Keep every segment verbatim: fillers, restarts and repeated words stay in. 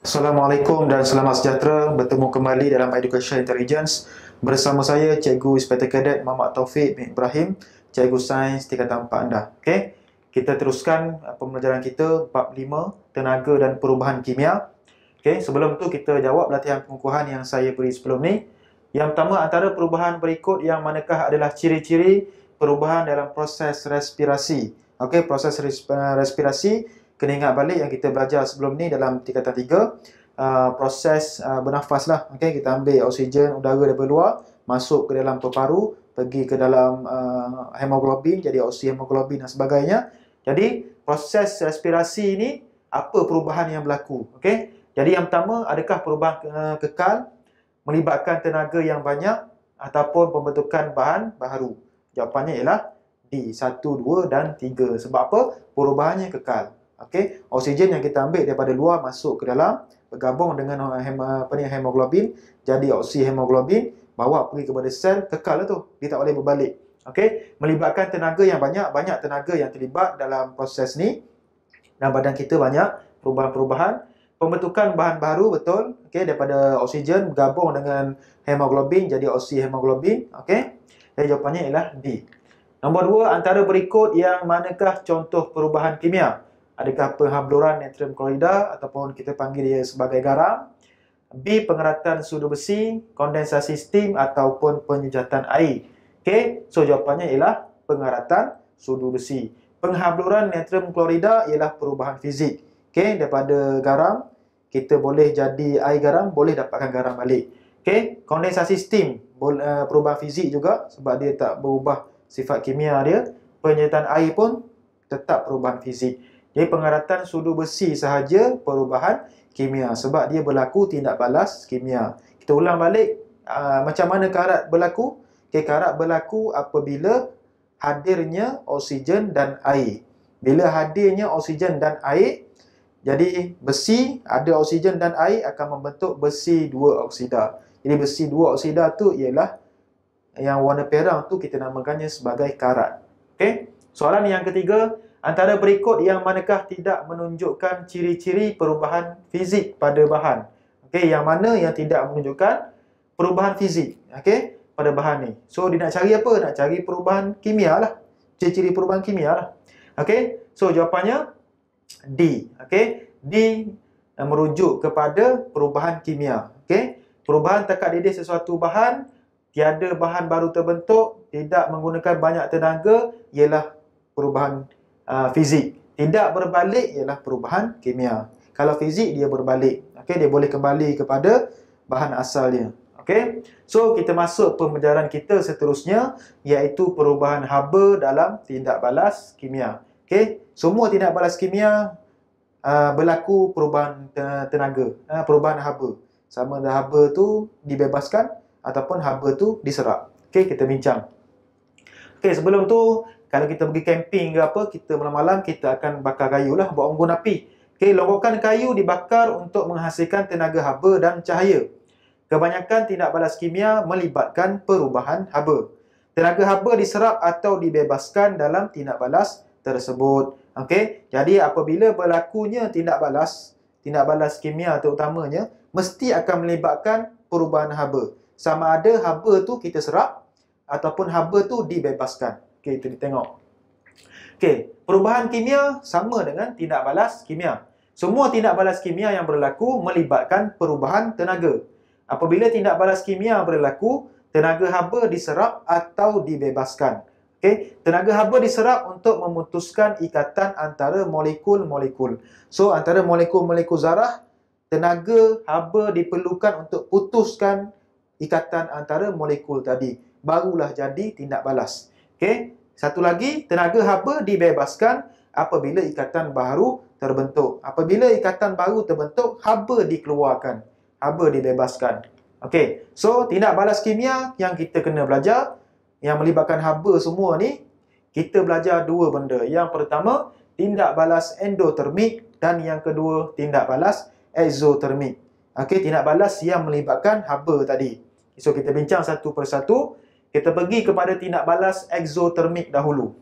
Assalamualaikum dan selamat sejahtera. Bertemu kembali dalam Education Intelligence bersama saya Cikgu Inspektor Kadet Muhammad Taufik bin Ibrahim, Cikgu Sains tingkatan empat anda. Okey. Kita teruskan pembelajaran kita bab lima, tenaga dan perubahan kimia. Okey, sebelum tu kita jawab latihan pengukuhan yang saya beri sebelum ni. Yang pertama, antara perubahan berikut yang manakah adalah ciri-ciri perubahan dalam proses respirasi. Okey, proses respirasi kena ingat balik yang kita belajar sebelum ni dalam tingkatan tiga, uh, proses uh, bernafas lah. Okay, kita ambil oksigen udara daripada luar, masuk ke dalam paru-paru, pergi ke dalam uh, hemoglobin, jadi oksihemoglobin dan sebagainya. Jadi proses respirasi ini apa perubahan yang berlaku? Okay, jadi yang pertama, adakah perubahan uh, kekal melibatkan tenaga yang banyak ataupun pembentukan bahan baharu? Jawapannya ialah D, satu, dua dan tiga. Sebab apa? Perubahannya kekal. Okey, oksigen yang kita ambil daripada luar masuk ke dalam, bergabung dengan hem, apa ni, hemoglobin, jadi oksihemoglobin, bawa pergi kepada sel, kekal lah tu, dia tak boleh berbalik. Okey, melibatkan tenaga yang banyak, banyak tenaga yang terlibat dalam proses ni, dan badan kita banyak perubahan-perubahan. Pembentukan bahan baru, betul, okey, daripada oksigen bergabung dengan hemoglobin, jadi oksihemoglobin. Okey, jadi jawapannya ialah D. Nombor dua, antara berikut yang manakah contoh perubahan kimia? Adakah penghabluran natrium klorida ataupun kita panggil dia sebagai garam? B, pengeratan sudu besi, kondensasi steam ataupun penyejatan air. Okey, so jawapannya ialah pengeratan sudu besi. Penghabluran natrium klorida ialah perubahan fizik. Okey, daripada garam kita boleh jadi air garam, boleh dapatkan garam balik. Okey, kondensasi steam perubahan fizik juga sebab dia tak berubah sifat kimia dia. Penyejatan air pun tetap perubahan fizik. Jadi pengeratan sudu besi sahaja perubahan kimia sebab dia berlaku tindak balas kimia. Kita ulang balik, aa, macam mana karat berlaku? Okay, karat berlaku apabila hadirnya oksigen dan air. Bila hadirnya oksigen dan air, jadi besi ada oksigen dan air akan membentuk besi dua oksida. Jadi besi dua oksida tu ialah yang warna perang tu kita namakannya sebagai karat. Okey. Soalan yang ketiga, antara berikut yang manakah tidak menunjukkan ciri-ciri perubahan fizik pada bahan? Okey, yang mana yang tidak menunjukkan perubahan fizik, okey, pada bahan ni? So dia nak cari apa? Nak cari perubahan kimia lah. Ciri-ciri perubahan kimia lah. Okey, so jawapannya D. Okey, D merujuk kepada perubahan kimia. Okey, perubahan tekad didih sesuatu bahan, tiada bahan baru terbentuk, tidak menggunakan banyak tenaga, ialah perubahan Uh, fizik. Tidak berbalik ialah perubahan kimia. Kalau fizik dia berbalik. Okey, dia boleh kembali kepada bahan asalnya. Okey. So kita masuk pembelajaran kita seterusnya iaitu perubahan haba dalam tindak balas kimia. Okey, semua tindak balas kimia uh, berlaku perubahan tenaga, uh, perubahan haba. Sama ada haba tu dibebaskan ataupun haba tu diserap. Okey, kita bincang. Okey, sebelum tu kalau kita pergi camping ke apa, kita malam-malam kita akan bakar kayu lah, buat unggun api. Okey, longgokan kayu dibakar untuk menghasilkan tenaga haba dan cahaya. Kebanyakan tindak balas kimia melibatkan perubahan haba. Tenaga haba diserap atau dibebaskan dalam tindak balas tersebut. Okey, jadi apabila berlakunya tindak balas, tindak balas kimia terutamanya, mesti akan melibatkan perubahan haba. Sama ada haba tu kita serap ataupun haba tu dibebaskan. Okey, itu kita tengok. Okey, perubahan kimia sama dengan tindak balas kimia. Semua tindak balas kimia yang berlaku melibatkan perubahan tenaga. Apabila tindak balas kimia berlaku, tenaga haba diserap atau dibebaskan. Okey, tenaga haba diserap untuk memutuskan ikatan antara molekul-molekul. So, antara molekul-molekul zarah, tenaga haba diperlukan untuk putuskan ikatan antara molekul tadi. Barulah jadi tindak balas. Okey, satu lagi, tenaga haba dibebaskan apabila ikatan baru terbentuk. Apabila ikatan baru terbentuk, haba dikeluarkan, haba dibebaskan. Okey, so tindak balas kimia yang kita kena belajar yang melibatkan haba semua ni, kita belajar dua benda. Yang pertama, tindak balas endotermik dan yang kedua, tindak balas exotermik. Okey, tindak balas yang melibatkan haba tadi. So kita bincang satu persatu. Kita pergi kepada tindak balas exotermik dahulu.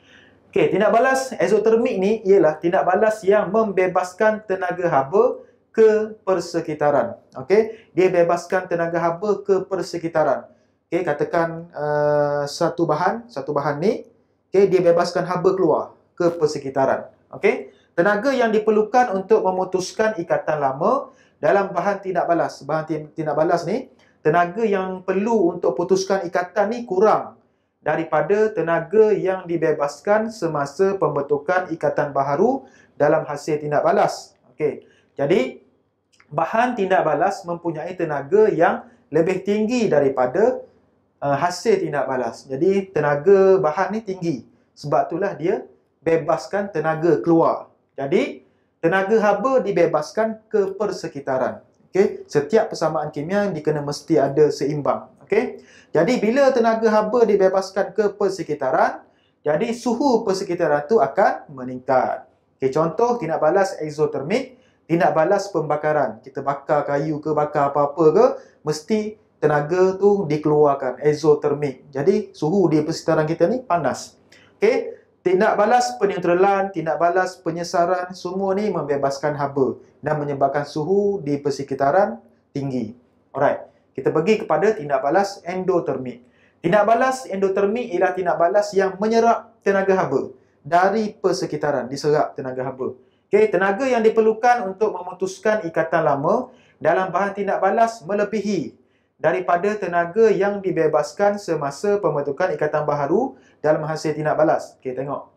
Okey, tindak balas exotermik ni ialah tindak balas yang membebaskan tenaga haba ke persekitaran. Okey, dia bebaskan tenaga haba ke persekitaran. Okey, katakan uh, satu bahan, satu bahan ni, okey, dia bebaskan haba keluar ke persekitaran. Okey, tenaga yang diperlukan untuk memutuskan ikatan lama dalam bahan tindak balas. Bahan tindak balas ni, tenaga yang perlu untuk putuskan ikatan ni kurang daripada tenaga yang dibebaskan semasa pembentukan ikatan baharu dalam hasil tindak balas. Okey, jadi bahan tindak balas mempunyai tenaga yang lebih tinggi daripada uh, hasil tindak balas. Jadi tenaga bahan ni tinggi. Sebab itulah dia bebaskan tenaga keluar. Jadi tenaga haba dibebaskan ke persekitaran. Okey, setiap persamaan kimia dikena mesti ada seimbang. Okey, jadi bila tenaga haba dibebaskan ke persekitaran, jadi suhu persekitaran tu akan meningkat. Okey, contoh tindak balas exothermic, tindak balas pembakaran. Kita bakar kayu ke bakar apa-apa ke, mesti tenaga tu dikeluarkan, exothermic. Jadi suhu di persekitaran kita ni panas. Okey, tindak balas peneutralan, tindak balas penyesaran, semua ni membebaskan haba dan menyebabkan suhu di persekitaran tinggi. Alright, kita pergi kepada tindak balas endotermik. Tindak balas endotermik ialah tindak balas yang menyerap tenaga haba dari persekitaran, diserap tenaga haba. Okey, tenaga yang diperlukan untuk memutuskan ikatan lama dalam bahan tindak balas melebihi daripada tenaga yang dibebaskan semasa pembentukan ikatan baharu dalam hasil tindak balas. Okey, tengok.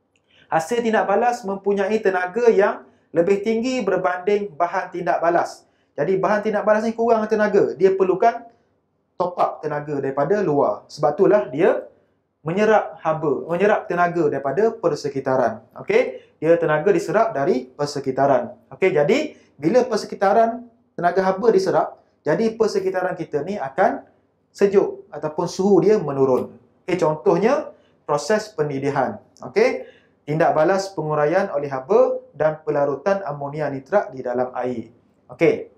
Hasil tindak balas mempunyai tenaga yang lebih tinggi berbanding bahan tindak balas. Jadi bahan tindak balas ni kurang tenaga. Dia perlukan top up tenaga daripada luar. Sebab itulah dia menyerap haba, menyerap tenaga daripada persekitaran. Okey, dia tenaga diserap dari persekitaran. Okey, jadi bila persekitaran tenaga haba diserap, jadi persekitaran kita ni akan sejuk ataupun suhu dia menurun. Okey, contohnya proses pendidihan. Okey, tindak balas penguraian oleh haba dan pelarutan amonia nitrat di dalam air. Okey.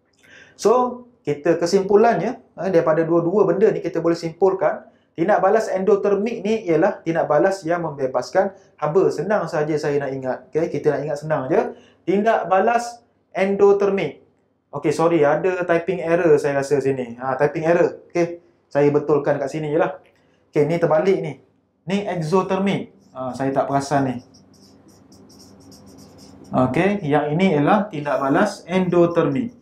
So, kita kesimpulannya daripada dua-dua benda ni kita boleh simpulkan tindak balas endotermik ni ialah tindak balas yang membebaskan haba. Senang saja saya nak ingat. Okey, kita nak ingat senang je. Tindak balas endotermik. Okey, sorry, ada typing error saya rasa sini. Ha, typing error. Okey, saya betulkan kat sini je lah. Okey, ni terbalik ni. Ni exothermic. Ha, saya tak perasan ni. Okey, yang ini ialah tindak balas endotermik.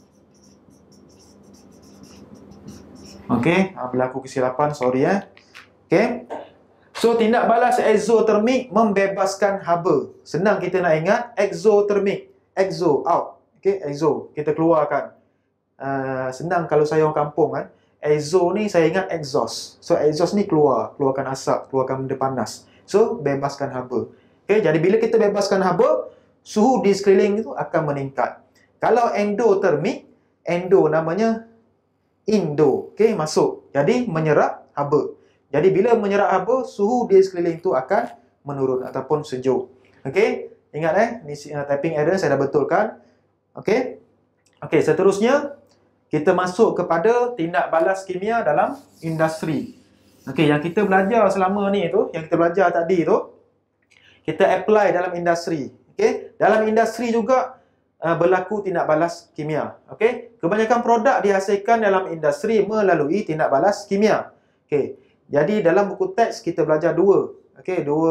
Okey, ha, berlaku kesilapan, sorry eh. Okey. So, tindak balas exothermic membebaskan haba. Senang kita nak ingat, exothermic. Exo, out. Okey, exo, kita keluarkan. Uh, senang kalau saya orang kampung kan. Exo ni saya ingat exhaust. So, exhaust ni keluar. Keluarkan asap, keluarkan benda panas. So, bebaskan haba. Okey, jadi bila kita bebaskan haba, suhu di sekeliling itu akan meningkat. Kalau endotermik, endo namanya indo. Okey, masuk. Jadi, menyerap haba. Jadi, bila menyerap haba, suhu di sekeliling itu akan menurun ataupun sejuk. Okey, ingat eh, ni uh, typing error saya dah betulkan. Okey. Okey, seterusnya kita masuk kepada tindak balas kimia dalam industri. Okey, yang kita belajar selama ni tu, yang kita belajar tadi tu, kita apply dalam industri. Okey, dalam industri juga uh, berlaku tindak balas kimia. Okey, kebanyakan produk dihasilkan dalam industri melalui tindak balas kimia. Okey, jadi dalam buku teks kita belajar dua. Okey, dua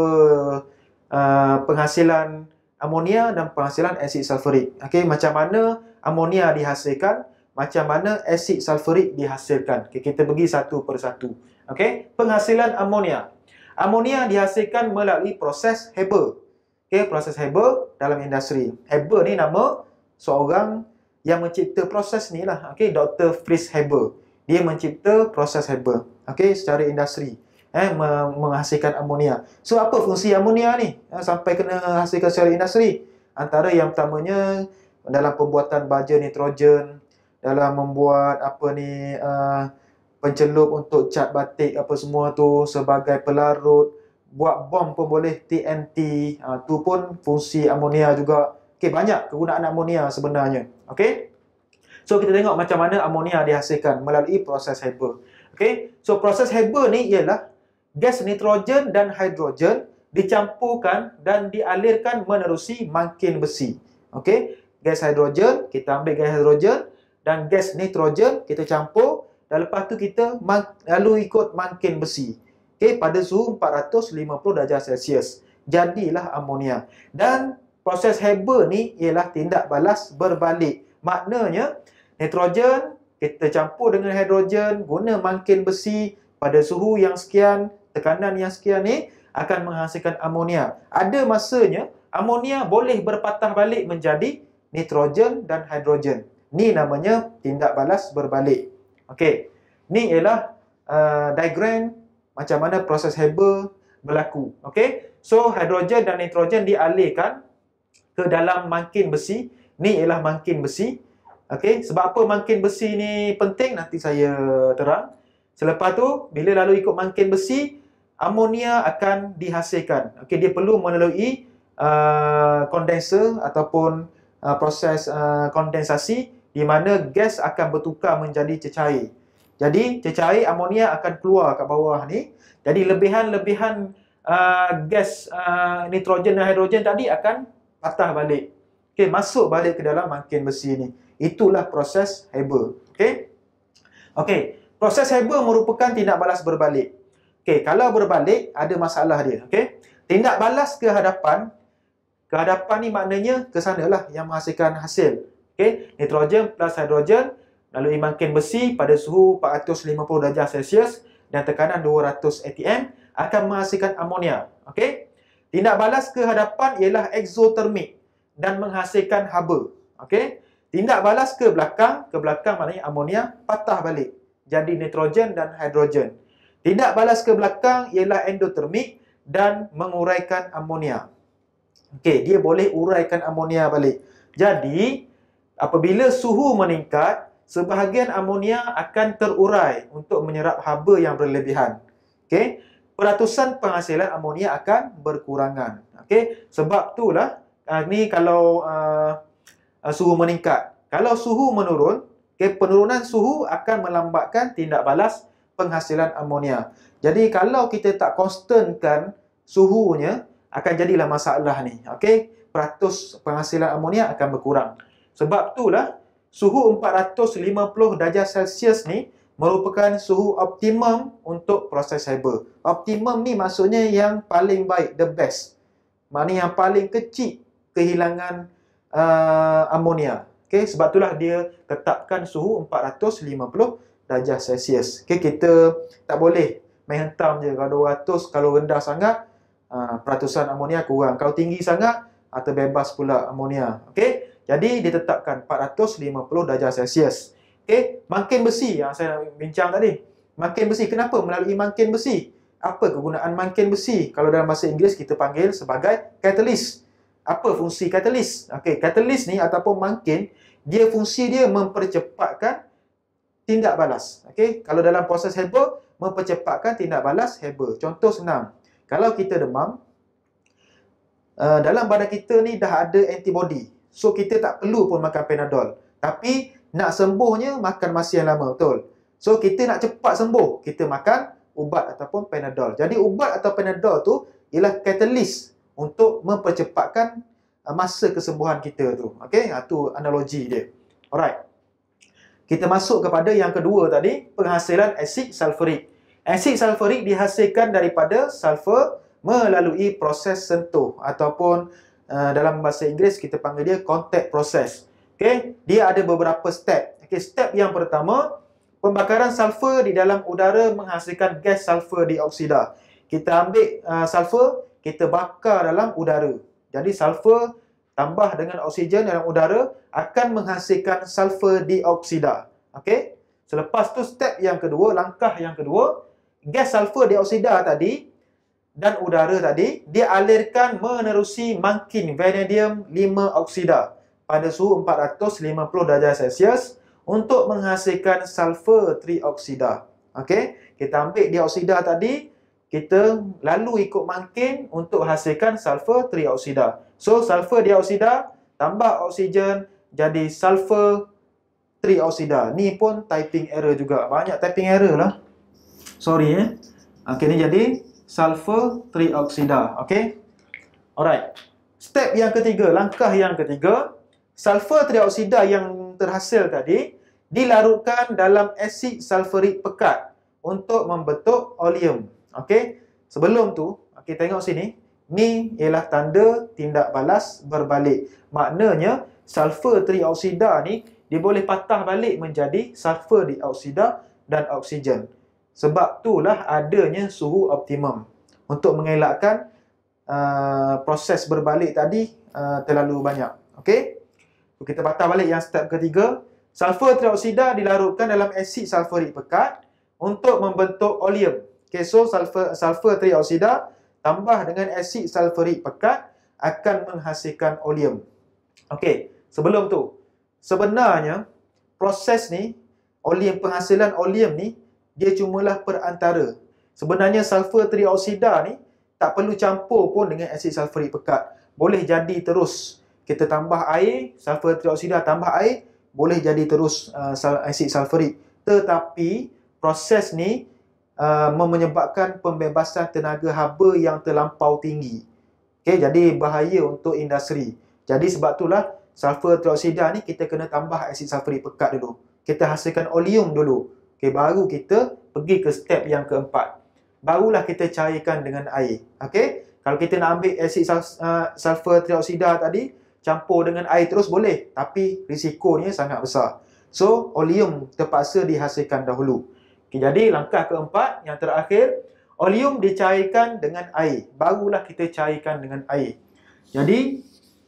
uh, penghasilan amonia dan penghasilan asid sulfurik. Okey, macam mana amonia dihasilkan, macam mana asid sulfurik dihasilkan. Okey, kita pergi satu persatu. Okey, penghasilan amonia. Amonia dihasilkan melalui proses Haber. Okey, proses Haber dalam industri. Haber ni nama seorang yang mencipta proses ni lah. Okey, Doktor Fritz Haber. Dia mencipta proses Haber. Okey, secara industri. Eh, menghasilkan amonia. So, apa fungsi amonia ni? Eh, sampai kena hasilkan secara industri. Antara yang pertamanya, dalam pembuatan baja nitrogen, dalam membuat apa ni, uh, pencelup untuk cat batik, apa semua tu, sebagai pelarut, buat bom pun boleh, T N T, uh, tu pun fungsi amonia juga. Okey, banyak kegunaan amonia sebenarnya. Okey. So, kita tengok macam mana amonia dihasilkan melalui proses Haber. Okey. So, proses Haber ni ialah gas nitrogen dan hidrogen dicampurkan dan dialirkan menerusi mangkin besi. Okey, gas hidrogen, kita ambil gas hidrogen dan gas nitrogen, kita campur dan lepas tu kita lalu ikut mangkin besi. Okey, pada suhu empat ratus lima puluh darjah Celsius. Jadilah amonia. Dan proses Haber ni ialah tindak balas berbalik. Maknanya nitrogen kita campur dengan hidrogen, guna mangkin besi pada suhu yang sekian, tekanan yang sekian ni akan menghasilkan amonia. Ada masanya amonia boleh berpatah balik menjadi nitrogen dan hidrogen. Ni namanya tindak balas berbalik. Okey. Ni ialah uh, diagram macam mana proses Haber berlaku. Okey. So hidrogen dan nitrogen dialirkan ke dalam mangkin besi. Ni ialah mangkin besi. Okey, sebab apa mangkin besi ni penting nanti saya terang. Selepas tu bila lalu ikut mangkin besi, amonia akan dihasilkan. Okey, dia perlu melalui uh, kondenser ataupun uh, proses uh, kondensasi di mana gas akan bertukar menjadi cecair. Jadi cecair amonia akan keluar kat bawah ni. Jadi lebihan-lebihan uh, gas uh, nitrogen dan hidrogen tadi akan patah balik. Okey, masuk balik ke dalam mangkin besi ni. Itulah proses Haber. Okey. Okey, proses Haber merupakan tindak balas berbalik. Okey, kalau berbalik ada masalah dia. Okey. Tindak balas ke hadapan, ke hadapan ni maknanya ke sanalah yang menghasilkan hasil. Okey, nitrogen plus hidrogen lalu mangkin besi pada suhu empat ratus lima puluh darjah Celsius dan tekanan dua ratus A T M akan menghasilkan amonia. Okey. Tindak balas ke hadapan ialah exothermic dan menghasilkan Haber. Okey. Tindak balas ke belakang, ke belakang maknanya amonia patah balik jadi nitrogen dan hidrogen. Tindak balas ke belakang ialah endothermic dan menguraikan amonia. Okey, dia boleh uraikan amonia balik. Jadi, apabila suhu meningkat, sebahagian amonia akan terurai untuk menyerap haba yang berlebihan. Okey, peratusan penghasilan amonia akan berkurangan. Okey, sebab itulah uh, ni kalau uh, uh, suhu meningkat. Kalau suhu menurun, okay, penurunan suhu akan melambatkan tindak balas penghasilan amonia. Jadi kalau kita tak konstankan suhunya, akan jadilah masalah ni. Okey, peratus penghasilan amonia akan berkurang. Sebab itulah suhu empat ratus lima puluh darjah Celsius ni merupakan suhu optimum untuk proses Haber. Optimum ni maksudnya yang paling baik, the best. Maknanya yang paling kecil kehilangan uh, amonia. Okey, sebab itulah dia tetapkan suhu empat ratus lima puluh darjah Celsius. Okey, kita tak boleh main hentam je. Kalau dua ratus, kalau rendah sangat, uh, peratusan amonia kurang. Kalau tinggi sangat, atau bebas pula amonia. Okey, jadi ditetapkan empat ratus lima puluh darjah Celsius. Okey, mangkin besi yang saya bincang tadi. Mangkin besi, kenapa melalui mangkin besi? Apa kegunaan mangkin besi? Kalau dalam bahasa Inggeris kita panggil sebagai catalyst. Apa fungsi catalyst? Okey, catalyst ni ataupun mangkin, dia fungsi dia mempercepatkan tindak balas. Okey, kalau dalam proses Haber, mempercepatkan tindak balas Haber. Contoh senang. Kalau kita demam, uh, dalam badan kita ni dah ada antibody. So kita tak perlu pun makan Panadol. Tapi nak sembuhnya makan masa yang lama, betul? So kita nak cepat sembuh, kita makan ubat ataupun Panadol. Jadi ubat atau Panadol tu ialah catalyst untuk mempercepatkan masa kesembuhan kita tu. Okey, itu analogi dia. Alright. Kita masuk kepada yang kedua tadi, penghasilan asid sulfurik. Asid sulfurik dihasilkan daripada sulfur melalui proses sentuh ataupun uh, dalam bahasa Inggeris kita panggil dia contact process. Okey, dia ada beberapa step. Okey, step yang pertama, pembakaran sulfur di dalam udara menghasilkan gas sulfur dioksida. Kita ambil uh, sulfur, kita bakar dalam udara. Jadi sulfur tambah dengan oksigen dalam udara akan menghasilkan sulfur dioksida. Okey. Selepas tu step yang kedua, langkah yang kedua, gas sulfur dioksida tadi dan udara tadi dia alirkan menerusi mangkin vanadium lima oksida pada suhu empat ratus lima puluh darjah Celsius untuk menghasilkan sulfur trioksida. Okey. Kita ambil dioksida tadi, kita lalu ikut mangkin untuk hasilkan sulfur trioksida. So, sulfur dioksida tambah oksigen jadi sulfur trioksida. Ni pun typing error juga. Banyak typing error lah. Sorry eh. Okey, ni jadi sulfur trioksida. Okey. Alright. Step yang ketiga, langkah yang ketiga, sulfur trioksida yang terhasil tadi dilarutkan dalam asid sulfurik pekat untuk membentuk oleum. Okey, sebelum tu, okey, tengok sini. Ni ialah tanda tindak balas berbalik. Maknanya sulfur trioksida ni dia boleh patah balik menjadi sulfur dioksida dan oksigen. Sebab itulah adanya suhu optimum untuk mengelakkan uh, proses berbalik tadi uh, terlalu banyak. Okey. Kita patah balik yang step ketiga. Sulfur trioksida dilarutkan dalam asid sulfurik pekat untuk membentuk oleum. Okey, so sulfur sulfur trioksida tambah dengan asid sulfurik pekat akan menghasilkan oleum. Okey, sebelum tu sebenarnya proses ni oleum, penghasilan oleum ni dia cumalah perantara. Sebenarnya sulfur trioksida ni tak perlu campur pun dengan asid sulfurik pekat. Boleh jadi terus. Kita tambah air, sulfur trioksida tambah air, boleh jadi terus uh, asid sulfurik. Tetapi proses ni uh, menyebabkan pembebasan tenaga haba yang terlampau tinggi. Okay, jadi bahaya untuk industri. Jadi sebab itulah sulfur trioksida ni kita kena tambah asid sulfurik pekat dulu. Kita hasilkan oleum dulu. Okay, baru kita pergi ke step yang keempat. Barulah kita cairkan dengan air. Okay? Kalau kita nak ambil asid uh, sulfur trioksida tadi, campur dengan air terus boleh. Tapi risikonya sangat besar. So, oleum terpaksa dihasilkan dahulu. Okay, jadi langkah keempat, yang terakhir, oleum dicairkan dengan air. Barulah kita cairkan dengan air. Jadi,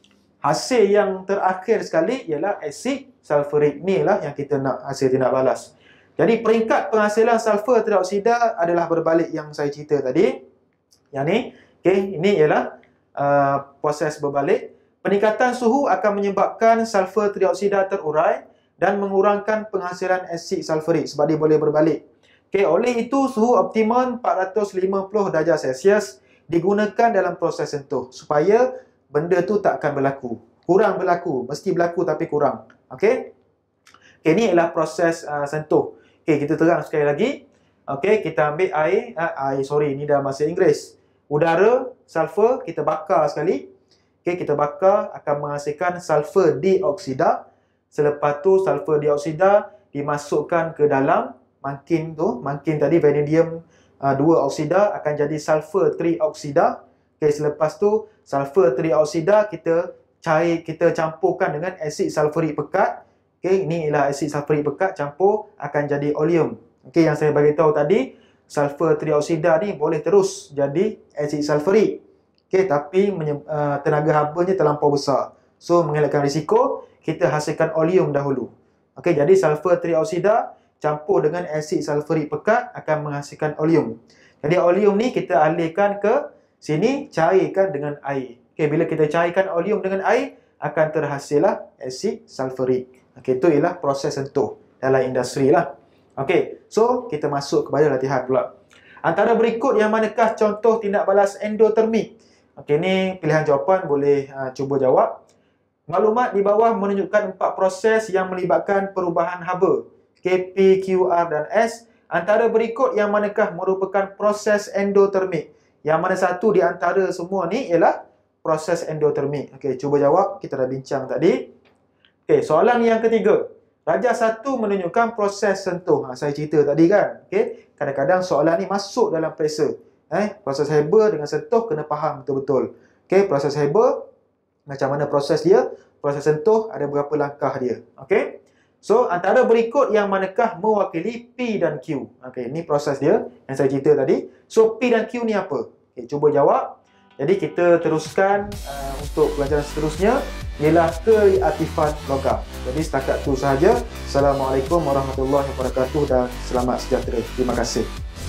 hasil yang terakhir sekali ialah asid sulfurik. Ni lah yang kita nak hasil tindak balas. Jadi peringkat penghasilan sulfur trioksida adalah berbalik yang saya cerita tadi. Yang ni, okay, ini ialah uh, proses berbalik. Peningkatan suhu akan menyebabkan sulfur trioksida terurai dan mengurangkan penghasilan asid sulfurik sebab dia boleh berbalik. Okay, oleh itu suhu optimum empat ratus lima puluh darjah Celsius digunakan dalam proses sentuh supaya benda tu tak akan berlaku. Kurang berlaku, mesti berlaku tapi kurang. Okey. Okay, ini ialah proses uh, sentuh. Okey, kita terang sekali lagi. Okey, kita ambil air, uh, air sorry, ini dalam bahasa Inggeris. Udara, sulfur, kita bakar sekali. Okey, kita bakar akan menghasilkan sulfur dioksida. Selepas tu sulfur dioksida dimasukkan ke dalam mangkin tu, mangkin tadi vanadium uh, dua oksida akan jadi sulfur trioksida. Okey, selepas tu sulfur trioksida kita cair, kita campurkan dengan asid sulfurik pekat. Okey, ini ialah asid sulfurik pekat campur akan jadi oleum. Okey, yang saya bagi tahu tadi, sulfur trioksida ni boleh terus jadi asid sulfurik. Okey, tapi uh, tenaga habanya terlampau besar. So, mengelakkan risiko, kita hasilkan oleum dahulu. Okey, jadi sulfur trioksida campur dengan asid sulfurik pekat akan menghasilkan oleum. Jadi oleum ni kita alihkan ke sini, cairkan dengan air. Okey, bila kita cairkan oleum dengan air, akan terhasillah asid sulfurik. Okey, itu ialah proses sentuh dalam industri lah. Okey, so kita masuk kepada latihan pula. Antara berikut yang manakah contoh tindak balas endotermik? Okey, ni pilihan jawapan, boleh uh, cuba jawab. Maklumat di bawah menunjukkan empat proses yang melibatkan perubahan haba. K, P, Q, R dan S. Antara berikut yang manakah merupakan proses endotermik? Yang mana satu di antara semua ni ialah proses endotermik. Okey, cuba jawab. Kita dah bincang tadi. Okey, soalan yang ketiga. Rajah satu menunjukkan proses sentuh. Ha, saya cerita tadi kan. Okey, kadang-kadang soalan ni masuk dalam periksa. Eh, proses Haber dengan sentuh kena faham betul-betul. Okey, proses Haber macam mana proses dia? Proses sentuh ada berapa langkah dia. Okey. So, antara berikut yang manakah mewakili P dan Q? Okey, ini proses dia yang saya cerita tadi. So, P dan Q ni apa? Okey, cuba jawab. Jadi, kita teruskan uh, untuk pelajaran seterusnya ialah kereaktifan logam. Jadi, setakat itu sahaja. Assalamualaikum warahmatullahi wabarakatuh dan selamat sejahtera. Terima kasih.